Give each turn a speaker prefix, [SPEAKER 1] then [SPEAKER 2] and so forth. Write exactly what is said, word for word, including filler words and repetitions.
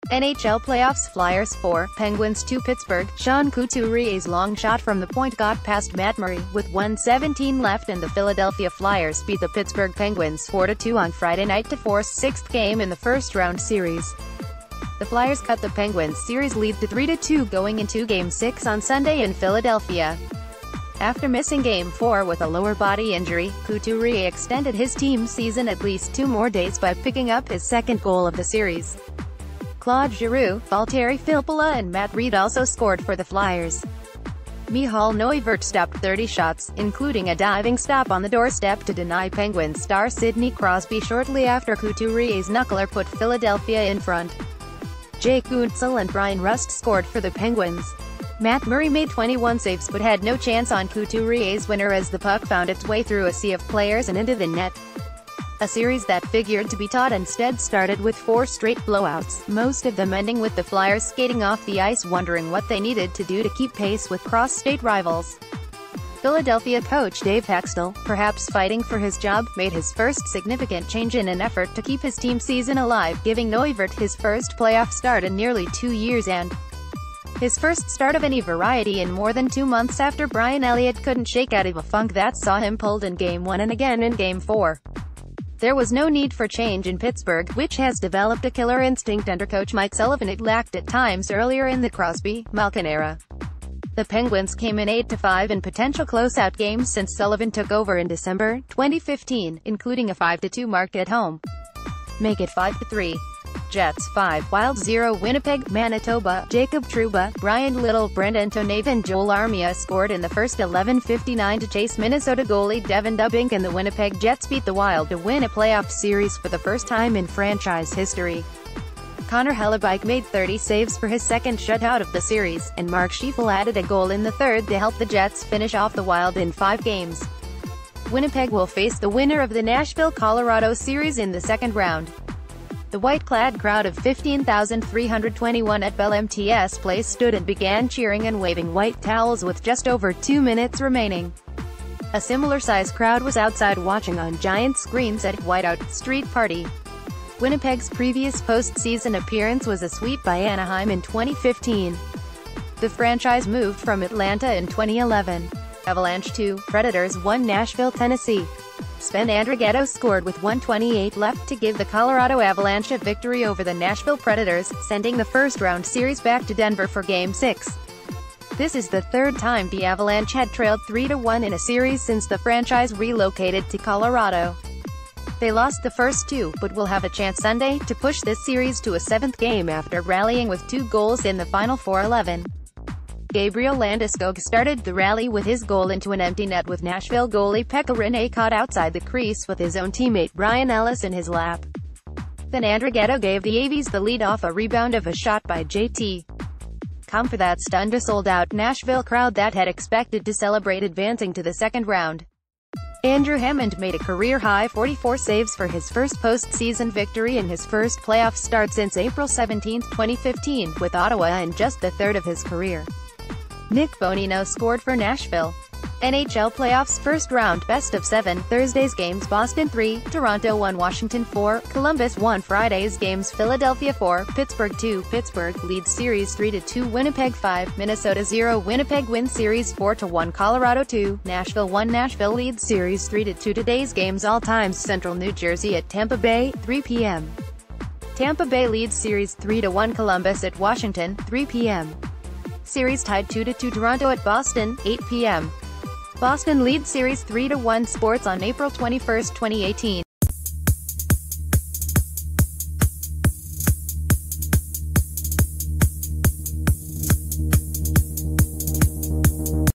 [SPEAKER 1] N H L playoffs Flyers four, Penguins two Pittsburgh. Sean Couturier's long shot from the point got past Matt Murray, with one seventeen left, and the Philadelphia Flyers beat the Pittsburgh Penguins four to two on Friday night to force sixth game in the first-round series. The Flyers cut the Penguins' series lead to three to two going into Game six on Sunday in Philadelphia. After missing Game four with a lower body injury, Couturier extended his team's season at least two more days by picking up his second goal of the series. Claude, Valtteri Filppula and Matt Reed also scored for the Flyers. Michal Neuvirth stopped thirty shots, including a diving stop on the doorstep to deny Penguins star Sidney Crosby shortly after Couturier's knuckler put Philadelphia in front. Jake Guentzel and Brian Rust scored for the Penguins. Matt Murray made twenty-one saves but had no chance on Couturier's winner as the puck found its way through a sea of players and into the net. A series that figured to be taut instead started with four straight blowouts, most of them ending with the Flyers skating off the ice wondering what they needed to do to keep pace with cross-state rivals. Philadelphia coach Dave Hakstol, perhaps fighting for his job, made his first significant change in an effort to keep his team season alive, giving Neuvirth his first playoff start in nearly two years and his first start of any variety in more than two months after Brian Elliott couldn't shake out of a funk that saw him pulled in Game one and again in Game four. There was no need for change in Pittsburgh, which has developed a killer instinct under coach Mike Sullivan it lacked at times earlier in the Crosby-Malkin era. The Penguins came in eight to five in potential close-out games since Sullivan took over in December twenty fifteen, including a five to two mark at home. Make it five to three. Jets five, Wild zero. Winnipeg, Manitoba. Jacob Trouba, Brian Little, Brendan Tonave and Joel Armia scored in the first eleven fifty-nine to chase Minnesota goalie Devin Dubink, and the Winnipeg Jets beat the Wild to win a playoff series for the first time in franchise history. Connor Hellebuyck made thirty saves for his second shutout of the series, and Mark Scheifele added a goal in the third to help the Jets finish off the Wild in five games. Winnipeg will face the winner of the Nashville-Colorado series in the second round. The white-clad crowd of fifteen thousand three hundred twenty-one at Bell M T S Place stood and began cheering and waving white towels with just over two minutes remaining. A similar-sized crowd was outside watching on giant screens at Whiteout Street Party. Winnipeg's previous postseason appearance was a sweep by Anaheim in twenty fifteen. The franchise moved from Atlanta in twenty eleven. Avalanche two, Predators one. Nashville, Tennessee. Sven Andrighetto scored with one twenty-eight left to give the Colorado Avalanche a victory over the Nashville Predators, sending the first-round series back to Denver for Game six. This is the third time the Avalanche had trailed three to one in a series since the franchise relocated to Colorado. They lost the first two, but will have a chance Sunday to push this series to a seventh game after rallying with two goals in the final for eleven. Gabriel Landeskog started the rally with his goal into an empty net with Nashville goalie Pekka Rinne caught outside the crease with his own teammate Brian Ellis in his lap. Then Andrighetto gave the Avies the lead off a rebound of a shot by J T Com for that stunned a sold-out Nashville crowd that had expected to celebrate advancing to the second round. Andrew Hammond made a career-high forty-four saves for his first postseason victory in his first playoff start since April seventeenth, twenty fifteen, with Ottawa in just the third of his career. Nick Bonino scored for Nashville. N H L playoffs first round best of seven. Thursday's games: Boston three, Toronto one, Washington four, Columbus one. Friday's games: Philadelphia four, Pittsburgh two. Pittsburgh leads series three to two. Winnipeg five, Minnesota zero. Winnipeg wins series four to one. Colorado two, Nashville one. Nashville leads series three to two. Today's games: all times: Central New Jersey at Tampa Bay, three p m Tampa Bay leads series three to one. Columbus at Washington, three p m Series tied two to two. Toronto at Boston, eight p m Boston leads series three to one. Sports on April twenty-first, twenty eighteen.